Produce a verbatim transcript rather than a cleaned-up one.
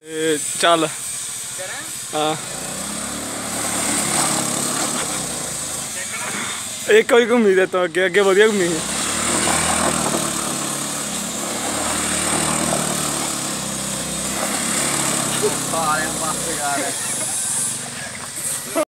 चल हाँ एक कोई घूमी दे तो अगे अगे वधिया घूमी सारे पास